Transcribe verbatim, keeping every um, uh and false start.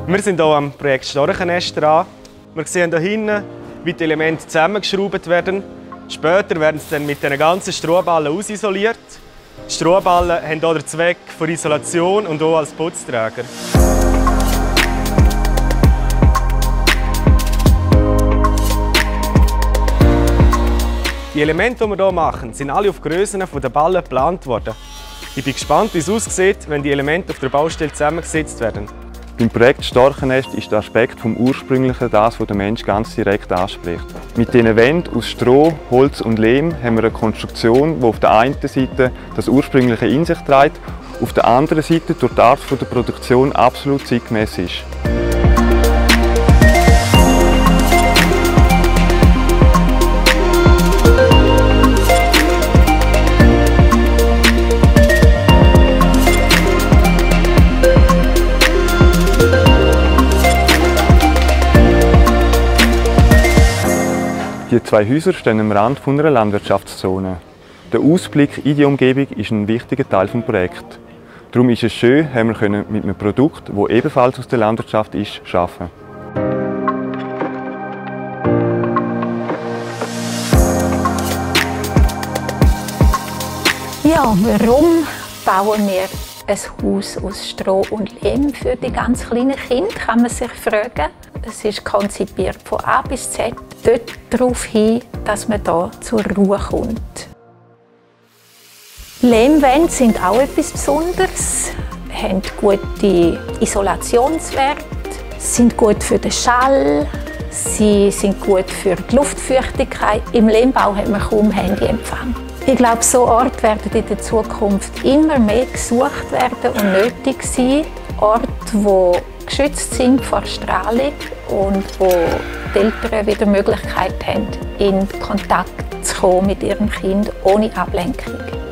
Wir sind hier am Projekt Storchennest dran. Wir sehen hier hinten, wie die Elemente zusammengeschraubt werden. Später werden sie dann mit den ganzen Strohballen ausisoliert. Die Strohballen haben hier den Zweck für Isolation und auch als Putzträger. Die Elemente, die wir hier machen, sind alle auf Grössen der Ballen geplant worden. Ich bin gespannt, wie es aussieht, wenn die Elemente auf der Baustelle zusammengesetzt werden. Beim Projekt Storchennest ist der Aspekt vom Ursprünglichen das, was der Mensch ganz direkt anspricht. Mit diesen Wänden aus Stroh, Holz und Lehm haben wir eine Konstruktion, die auf der einen Seite das Ursprüngliche in sich trägt, auf der anderen Seite durch die Art der Produktion absolut zeitgemäß ist. Die zwei Häuser stehen am Rand einer Landwirtschaftszone. Der Ausblick in die Umgebung ist ein wichtiger Teil des Projekts. Darum ist es schön, haben wir mit einem Produkt, das ebenfalls aus der Landwirtschaft ist, arbeiten. Ja, warum bauen wir ein Haus aus Stroh und Lehm für die ganz kleinen Kinder, kann man sich fragen. Es ist konzipiert von A bis Z, dort darauf hin, dass man hier zur Ruhe kommt. Lehmwände sind auch etwas Besonderes, haben gute Isolationswerte, sind gut für den Schall, sie sind gut für die Luftfeuchtigkeit. Im Lehmbau hat man kaum Handyempfang. Ich glaube, so Orte werden in der Zukunft immer mehr gesucht werden und nötig sein. Orte, die geschützt sind vor Strahlung und wo die Eltern wieder die Möglichkeit haben, in Kontakt zu kommen mit ihrem Kind ohne Ablenkung.